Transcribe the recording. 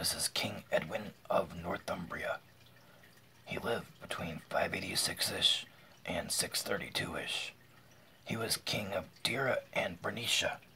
This is King Edwin of Northumbria. He lived between 586-ish and 632-ish. He was king of Dira and Bernicia,